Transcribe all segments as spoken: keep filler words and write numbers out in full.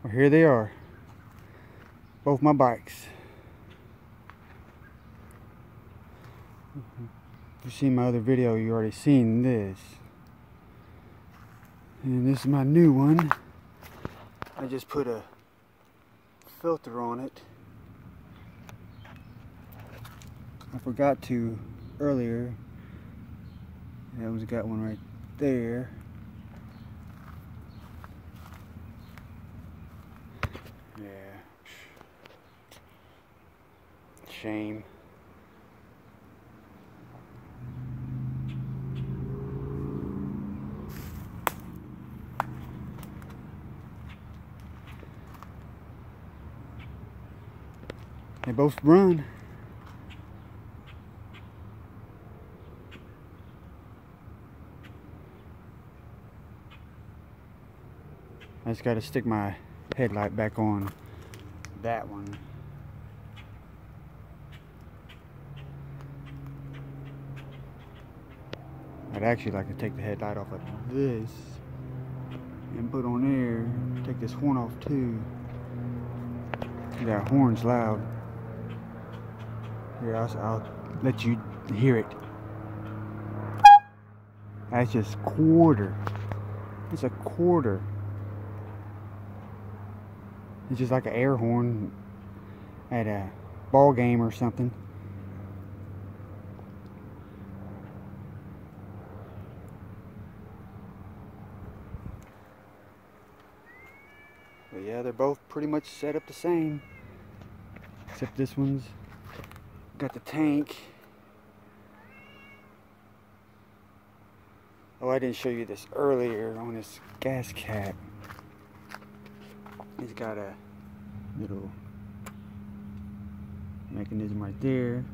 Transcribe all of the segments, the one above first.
Well, here they are, both my bikes. If you've seen my other video, you already seen this. And this is my new one. I just put a filter on it. I forgot to earlier. I was got one right there. Yeah. Shame. They both run. I just got to stick my headlight back on that one. I'd actually like to take the headlight off of this and put on there. Take this horn off too. That horn's loud. Here, I'll, I'll let you hear it. That's just quarter. It's a quarter. It's just like an air horn at a ball game or something. But yeah, they're both pretty much set up the same. Except this one's got the tank. Oh, I didn't show you this earlier on this gas cap. It's got a little mechanism right there.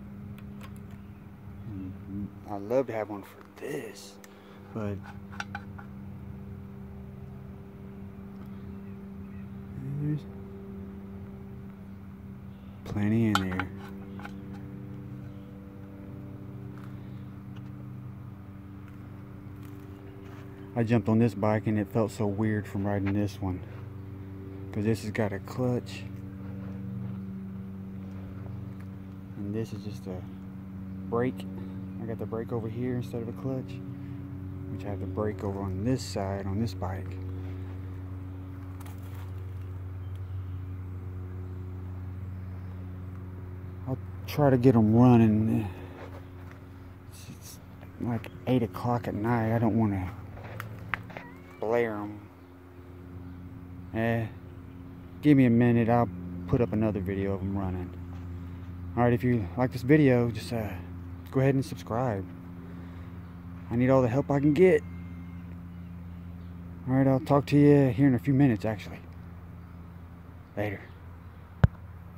And I'd love to have one for this, but there's plenty in there. I jumped on this bike and it felt so weird from riding this one, because this has got a clutch and this is just a brake. I got the brake over here instead of a clutch, which I have the brake over on this side on this bike. I'll try to get them running. It's, it's like eight o'clock at night. I don't want to blare them. Eh. Give me a minute, I'll put up another video of them running. Alright, if you like this video, just uh, go ahead and subscribe. I need all the help I can get. Alright, I'll talk to you here in a few minutes, actually. Later.